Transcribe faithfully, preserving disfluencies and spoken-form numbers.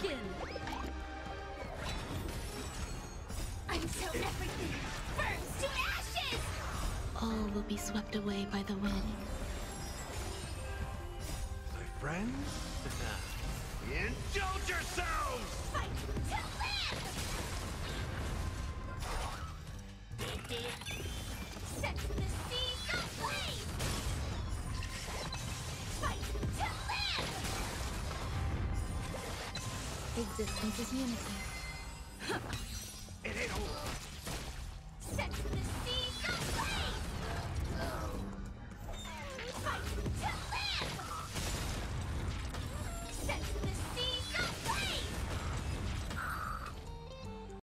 begin! Until everything burns to ashes! All will be swept away by the wind. My friends? Indulge yourselves! Fight to live! Set the seas ablaze! Fight to live! Existence is unity.